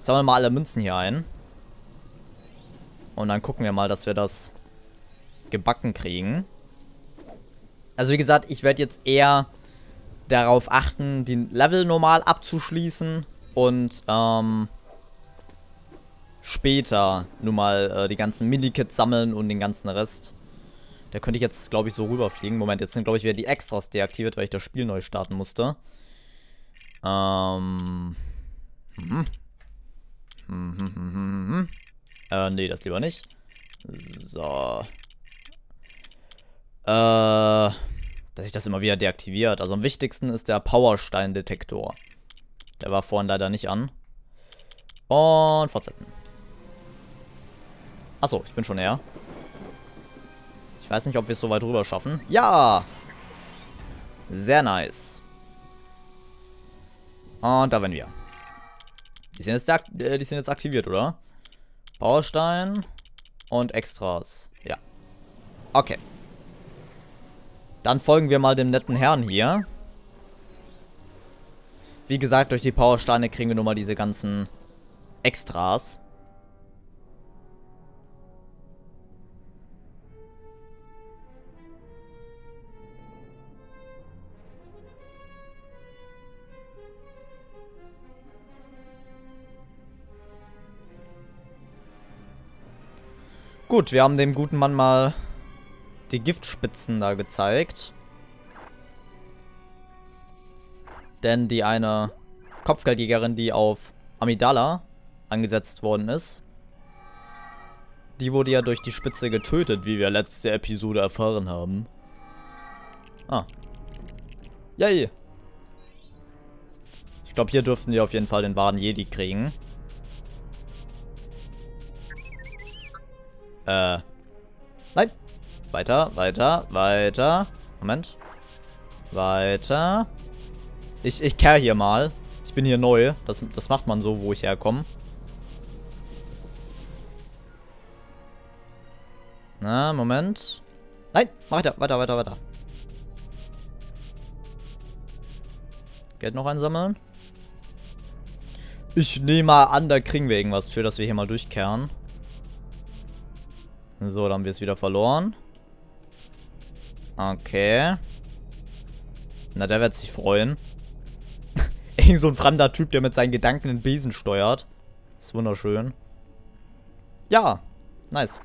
Sammeln wir mal alle Münzen hier ein. Und dann gucken wir mal, dass wir das gebacken kriegen. Also wie gesagt, ich werde jetzt eher darauf achten, die Level normal abzuschließen. Und später nur mal die ganzen Minikits sammeln und den ganzen Rest. Da könnte ich jetzt, glaube ich, so rüberfliegen. Moment, jetzt sind, glaube ich, wieder die Extras deaktiviert, weil ich das Spiel neu starten musste. Nee, das lieber nicht. So. Dass sich das immer wieder deaktiviert. Also am wichtigsten ist der Powerstein-Detektor. Der war vorhin leider nicht an. Und fortsetzen. Achso, ich bin schon näher. Ich weiß nicht, ob wir es so weit rüber schaffen. Ja! Sehr nice. Und da werden wir. Die sind jetzt aktiviert, oder? Baustein und Extras. Ja. Okay. Dann folgen wir mal dem netten Herrn hier. Wie gesagt, durch die Powersteine kriegen wir nun mal diese ganzen Extras. Gut, wir haben dem guten Mann mal die Giftspitzen da gezeigt. Denn die eine Kopfgeldjägerin, die auf Amidala angesetzt worden ist, die wurde ja durch die Spitze getötet, wie wir letzte Episode erfahren haben. Ah. Yay. Ich glaube, hier dürften wir auf jeden Fall den wahren Jedi kriegen. Nein. Weiter, weiter, weiter. Moment. Weiter. Ich kehre hier mal. Ich bin hier neu. Das macht man so, wo ich herkomme. Na, Moment. Nein, weiter, weiter, weiter, weiter. Geld noch einsammeln. Ich nehme mal an, da kriegen wir irgendwas für, dass wir hier mal durchkehren. So, dann haben wir es wieder verloren. Okay. Na, der wird sich freuen. Irgend so ein fremder Typ, der mit seinen Gedanken den Besen steuert. Ist wunderschön. Ja, nice.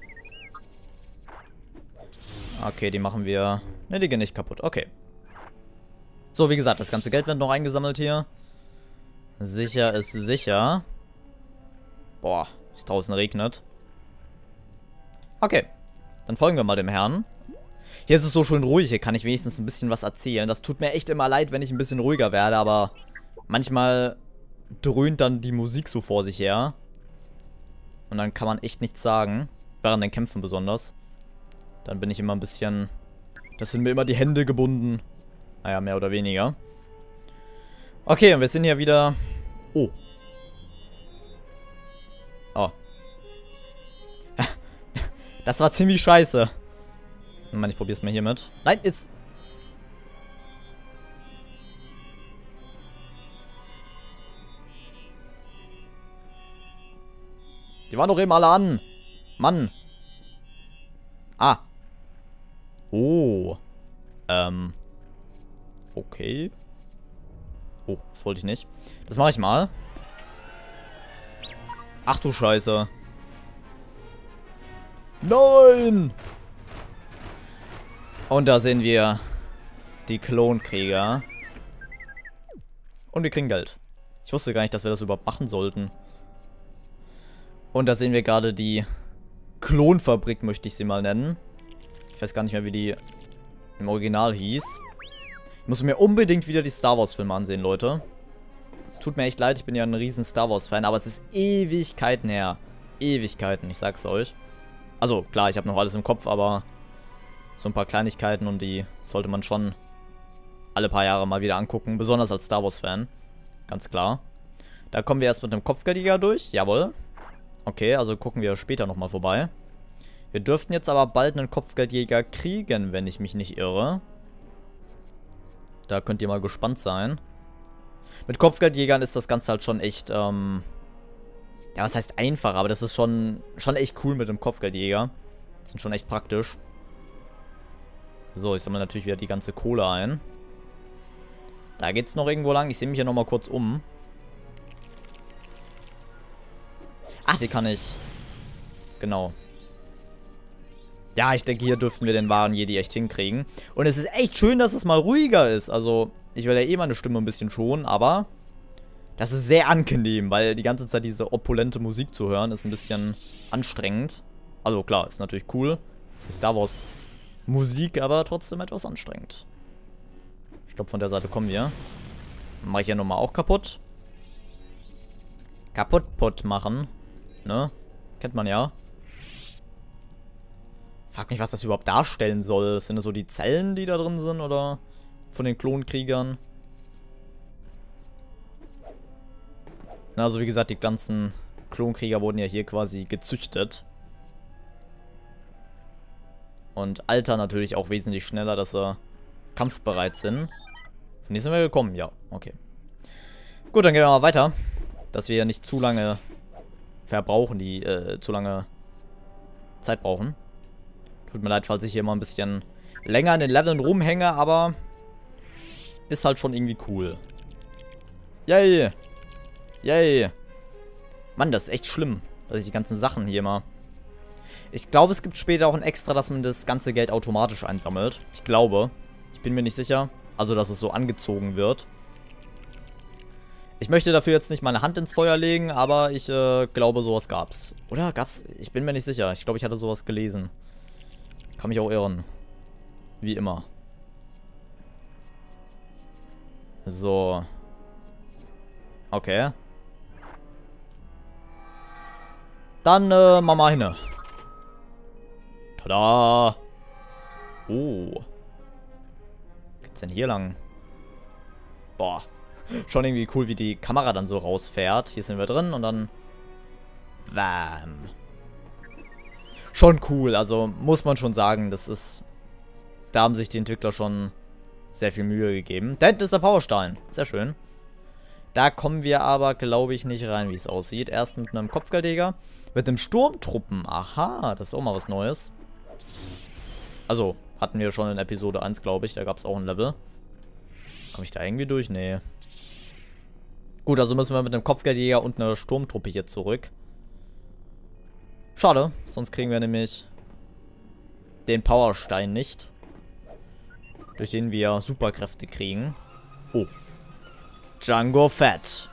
Okay, die machen wir... Ne, die gehen nicht kaputt. Okay. So, wie gesagt, das ganze Geld wird noch eingesammelt hier. Sicher ist sicher. Boah, es draußen regnet. Okay, dann folgen wir mal dem Herrn. Hier ist es so schön ruhig, hier kann ich wenigstens ein bisschen was erzählen. Das tut mir echt immer leid, wenn ich ein bisschen ruhiger werde, aber manchmal dröhnt dann die Musik so vor sich her. Und dann kann man echt nichts sagen. Während den Kämpfen besonders. Dann bin ich immer ein bisschen... Das sind mir immer die Hände gebunden. Naja, mehr oder weniger. Okay, und wir sind hier wieder... Oh. Oh. Das war ziemlich scheiße. Ich meine, ich probier's mal hier mit. Nein, jetzt... Die waren doch eben alle an. Mann. Ah. Oh. Okay. Oh, das wollte ich nicht. Das mache ich mal. Ach du Scheiße. Nein! Und da sehen wir die Klonkrieger. Und wir kriegen Geld. Ich wusste gar nicht, dass wir das überhaupt machen sollten. Und da sehen wir gerade die Klonfabrik, möchte ich sie mal nennen. Ich weiß gar nicht mehr, wie die im Original hieß. Ich muss mir unbedingt wieder die Star Wars Filme ansehen, Leute. Es tut mir echt leid, ich bin ja ein riesen Star Wars Fan, aber es ist Ewigkeiten her. Ewigkeiten, ich sag's euch. Also, klar, ich habe noch alles im Kopf, aber so ein paar Kleinigkeiten und die sollte man schon alle paar Jahre mal wieder angucken. Besonders als Star Wars Fan. Ganz klar. Da kommen wir erst mit einem Kopfgeldjäger durch. Jawohl. Okay, also gucken wir später nochmal vorbei. Wir dürften jetzt aber bald einen Kopfgeldjäger kriegen, wenn ich mich nicht irre. Da könnt ihr mal gespannt sein. Mit Kopfgeldjägern ist das Ganze halt schon echt Ja, was heißt einfach, aber das ist schon echt cool mit dem Kopfgeldjäger. Die sind schon echt praktisch. So, ich sammle natürlich wieder die ganze Kohle ein. Da geht's noch irgendwo lang. Ich sehe mich hier nochmal kurz um. Ach, die kann ich. Genau. Ja, ich denke, hier dürften wir den wahren Jedi echt hinkriegen. Und es ist echt schön, dass es mal ruhiger ist. Also, ich will ja eh meine Stimme ein bisschen schonen, aber das ist sehr angenehm, weil die ganze Zeit diese opulente Musik zu hören, ist ein bisschen anstrengend. Also, klar, ist natürlich cool. Es ist Star Wars Musik, aber trotzdem etwas anstrengend. Ich glaube, von der Seite kommen wir. Mache ich ja nochmal auch kaputt. Kaputt machen. Ne? Kennt man ja. Frag mich, was das überhaupt darstellen soll. Sind das so die Zellen, die da drin sind, oder von den Klonkriegern? Na, also wie gesagt, die ganzen Klonkrieger wurden ja hier quasi gezüchtet. Und altern natürlich auch wesentlich schneller, dass sie kampfbereit sind. Von hier sind wir gekommen, ja, okay. Gut, dann gehen wir mal weiter. Dass wir ja nicht zu lange verbrauchen, zu lange Zeit brauchen. Tut mir leid, falls ich hier mal ein bisschen länger in den Leveln rumhänge, aber ist halt schon irgendwie cool. Yay! Yay! Mann, das ist echt schlimm, dass ich die ganzen Sachen hier mal... Ich glaube, es gibt später auch ein Extra, dass man das ganze Geld automatisch einsammelt. Ich glaube. Ich bin mir nicht sicher. Also, dass es so angezogen wird. Ich möchte dafür jetzt nicht meine Hand ins Feuer legen, aber ich glaube, sowas gab's. Oder gab's? Ich bin mir nicht sicher. Ich glaube, ich hatte sowas gelesen. Kann mich auch irren. Wie immer. So. Okay. Dann, Mama hin. Tada! Oh. Geht's denn hier lang? Boah. Schon irgendwie cool, wie die Kamera dann so rausfährt. Hier sind wir drin und dann... Wham. Schon cool, also muss man schon sagen, das ist... Da haben sich die Entwickler schon sehr viel Mühe gegeben. Da hinten ist der Powerstein. Sehr schön. Da kommen wir aber, glaube ich, nicht rein, wie es aussieht. Erst mit einem Kopfgeldjäger. Mit einem Sturmtruppen. Aha, das ist auch mal was Neues. Also, hatten wir schon in Episode 1, glaube ich. Da gab es auch ein Level. Komme ich da irgendwie durch? Nee. Gut, also müssen wir mit einem Kopfgeldjäger und einer Sturmtruppe hier zurück. Schade, sonst kriegen wir nämlich den Powerstein nicht. Durch den wir Superkräfte kriegen. Oh. Jango Fett.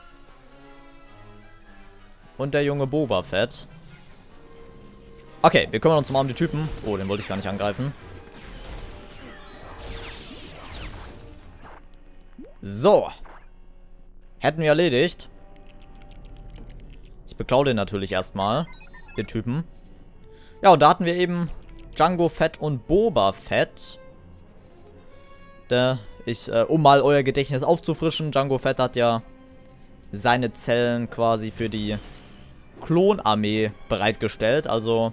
Und der junge Boba Fett. Okay, wir kümmern uns mal um die Typen. Oh, den wollte ich gar nicht angreifen. So. Hätten wir erledigt. Ich beklau den natürlich erstmal. Den Typen. Ja, und da hatten wir eben Jango Fett und Boba Fett. Um mal euer Gedächtnis aufzufrischen, Jango Fett hat ja seine Zellen quasi für die Klonarmee bereitgestellt. Also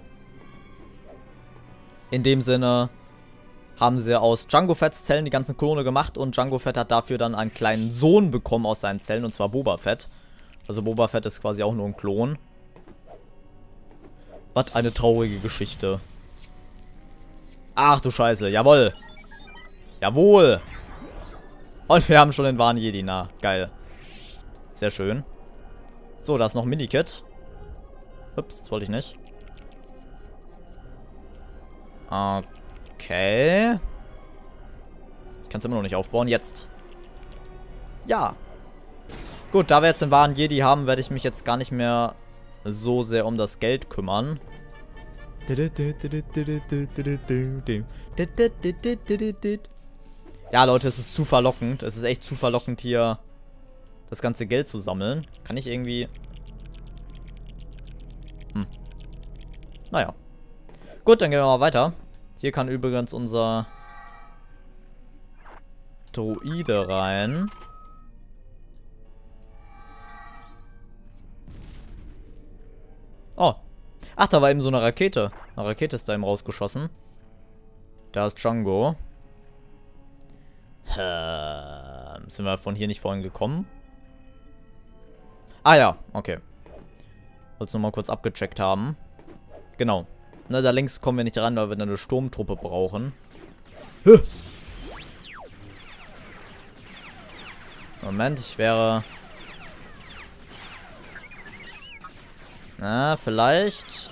in dem Sinne haben sie aus Jango Fetts Zellen die ganzen Klone gemacht und Jango Fett hat dafür dann einen kleinen Sohn bekommen aus seinen Zellen, und zwar Boba Fett. Also Boba Fett ist quasi auch nur ein Klon. Was eine traurige Geschichte. Ach du Scheiße, jawohl. Jawohl. Und wir haben schon den wahren Jedi, na, geil. Sehr schön. So, da ist noch ein Minikit. Ups, das wollte ich nicht. Okay. Ich kann es immer noch nicht aufbauen. Jetzt. Ja. Gut, da wir jetzt den wahren Jedi haben, werde ich mich jetzt gar nicht mehr so sehr um das Geld kümmern. Ja, Leute, es ist zu verlockend. Es ist echt zu verlockend, hier das ganze Geld zu sammeln. Kann ich irgendwie... Naja. Gut, dann gehen wir mal weiter. Hier kann übrigens unser Droide rein. Oh. Ach, da war eben so eine Rakete. Eine Rakete ist da eben rausgeschossen. Da ist Jango. Sind wir von hier nicht vorhin gekommen? Ah ja, okay. Wollte es nur mal kurz abgecheckt haben. Genau. Na, da links kommen wir nicht ran, weil wir eine Sturmtruppe brauchen. Huh. Moment, ich wäre... Na, vielleicht...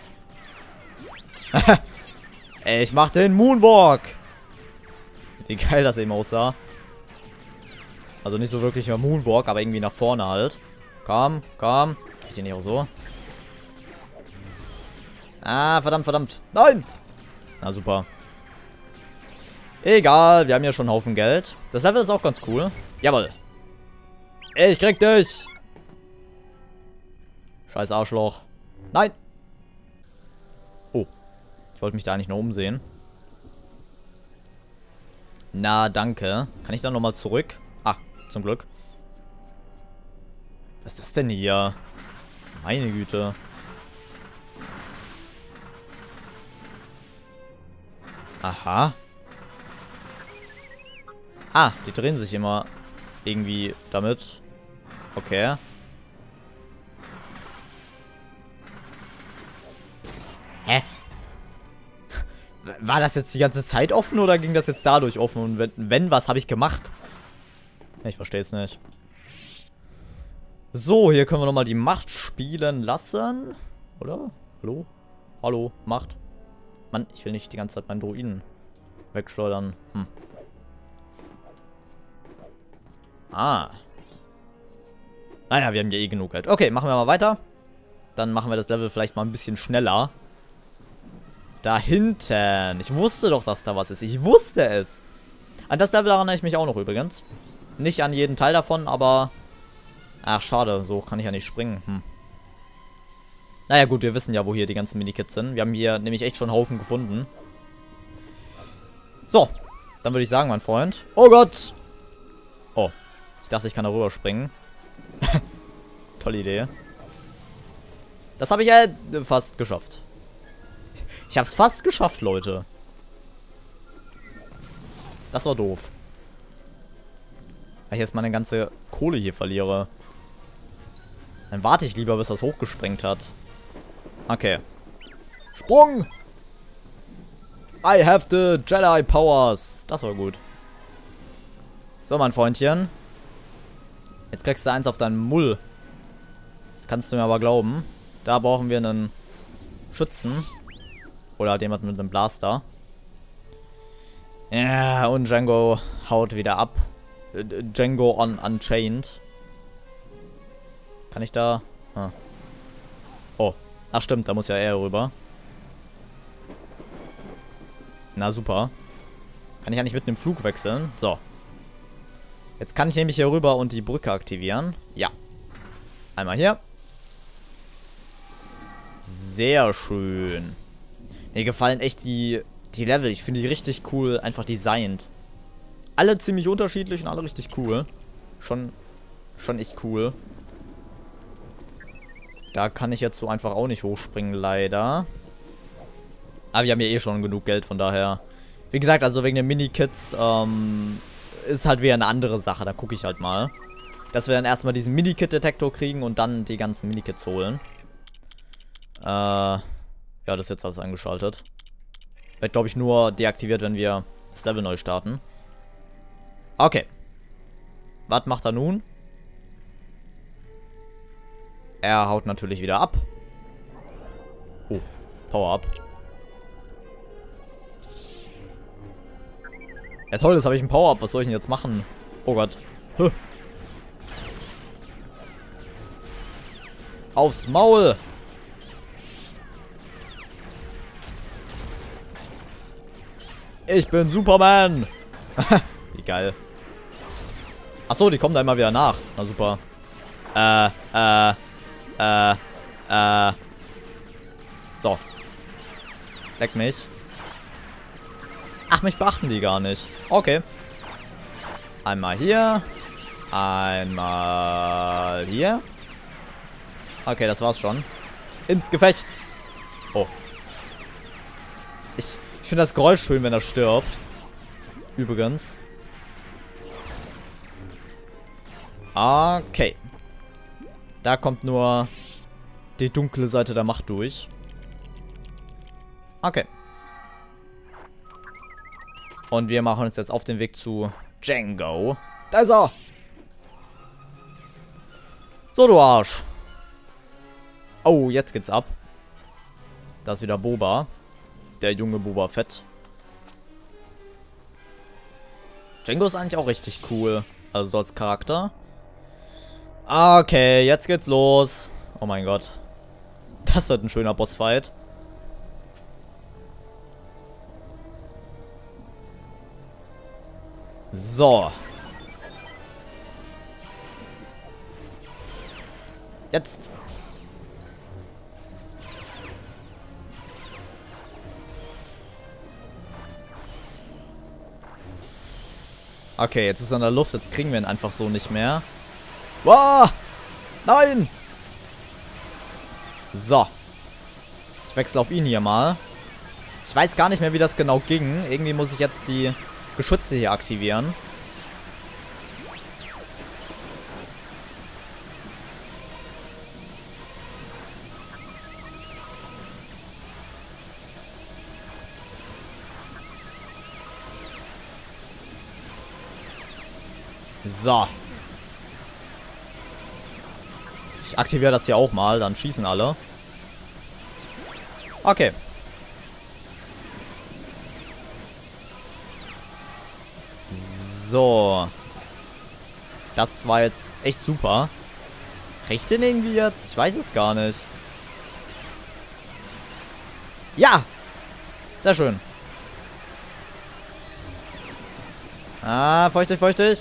Ey, ich mach den Moonwalk! Wie geil das eben aussah. Also nicht so wirklich mehr Moonwalk, aber irgendwie nach vorne halt. Komm, komm. Kann ich den nicht auch so? Ah, verdammt, verdammt. Nein! Na, super. Egal, wir haben ja schon einen Haufen Geld. Das Level ist auch ganz cool. Jawohl. Ich krieg dich! Scheiß Arschloch. Nein! Oh. Ich wollte mich da eigentlich noch umsehen. Na, danke. Kann ich da nochmal zurück? Ach, zum Glück. Was ist das denn hier? Meine Güte. Aha. Ah, die drehen sich immer irgendwie damit. Okay. Hä? War das jetzt die ganze Zeit offen oder ging das jetzt dadurch offen? Und wenn was habe ich gemacht? Ich verstehe es nicht. So, hier können wir nochmal die Macht spielen lassen. Oder? Hallo? Hallo, Macht. Mann, ich will nicht die ganze Zeit meinen Druiden wegschleudern. Ah. Naja, wir haben ja eh genug Geld. Okay, machen wir mal weiter. Dann machen wir das Level vielleicht mal ein bisschen schneller. Da hinten. Ich wusste doch, dass da was ist. Ich wusste es. An das Level erinnere ich mich auch noch übrigens. Nicht an jeden Teil davon, aber... Ach, schade. So kann ich ja nicht springen. Naja, gut, wir wissen ja, wo hier die ganzen Minikits sind. Wir haben hier nämlich echt schon einen Haufen gefunden. So. Dann würde ich sagen, mein Freund. Oh Gott! Oh. Ich dachte, ich kann da rüber springen. Tolle Idee. Das habe ich ja fast geschafft. Ich habe es fast geschafft, Leute. Das war doof. Weil ich jetzt meine ganze Kohle hier verliere. Dann warte ich lieber, bis das hochgesprengt hat. Okay. Sprung! I have the Jedi Powers. Das war gut. So, mein Freundchen. Jetzt kriegst du eins auf deinen Mull. Das kannst du mir aber glauben. Da brauchen wir einen Schützen. Oder halt jemand mit einem Blaster. Ja, und Django haut wieder ab. Django on Unchained. Kann ich da... Ah. Oh. Ach stimmt, da muss ja er rüber. Na super. Kann ich ja nicht mitten im Flug wechseln. So. Jetzt kann ich nämlich hier rüber und die Brücke aktivieren. Ja. Einmal hier. Sehr schön. Mir gefallen echt die Level. Ich finde die richtig cool einfach designt. Alle ziemlich unterschiedlich und alle richtig cool. Schon echt cool. Da kann ich jetzt so einfach auch nicht hochspringen, leider. Aber wir haben ja eh schon genug Geld, von daher. Wie gesagt, also wegen den Minikits, ist halt wieder eine andere Sache. Da gucke ich halt mal. Dass wir dann erstmal diesen Minikit-Detektor kriegen und dann die ganzen Minikits holen. Ja, das ist jetzt alles angeschaltet. Wird, glaube ich, nur deaktiviert, wenn wir das Level neu starten. Okay. Was macht er nun? Er haut natürlich wieder ab. Oh, Power up. Ja toll, jetzt habe ich ein Power-Up. Was soll ich denn jetzt machen? Oh Gott. Huh. Aufs Maul. Ich bin Superman. Wie geil. Achso, die kommen da immer wieder nach. Na super. So. Leck mich. Ach, mich beachten die gar nicht. Okay. Einmal hier. Einmal hier. Okay, das war's schon. Ins Gefecht. Oh. Ich finde das Geräusch schön, wenn er stirbt. Übrigens. Okay. Da kommt nur die dunkle Seite der Macht durch. Okay. Und wir machen uns jetzt auf den Weg zu Django. Da ist er! So, du Arsch. Oh, jetzt geht's ab. Da ist wieder Boba. Der junge Boba Fett. Django ist eigentlich auch richtig cool. Also so als Charakter. Okay, jetzt geht's los. Oh mein Gott. Das wird ein schöner Bossfight. So. Jetzt. Okay, jetzt ist er in der Luft. Jetzt kriegen wir ihn einfach so nicht mehr. Wow! Nein! So. Ich wechsle auf ihn hier mal. Ich weiß gar nicht mehr, wie das genau ging. Irgendwie muss ich jetzt die Geschütze hier aktivieren. So. Ich aktiviere das hier auch mal, dann schießen alle. Okay. So. Das war jetzt echt super. Krieg ich den irgendwie jetzt? Ich weiß es gar nicht. Ja! Sehr schön. Ah, feuchtig, feuchtig.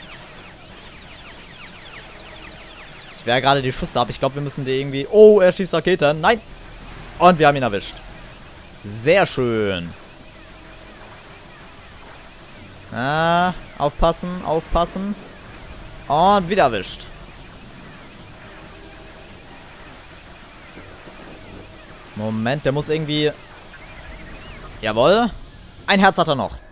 Ich wehre gerade die Schüsse ab. Ich glaube, wir müssen die irgendwie... Oh, er schießt Raketen. Nein! Und wir haben ihn erwischt. Sehr schön. Ah, aufpassen, aufpassen. Und wieder erwischt. Moment, der muss irgendwie... Jawohl. Ein Herz hat er noch.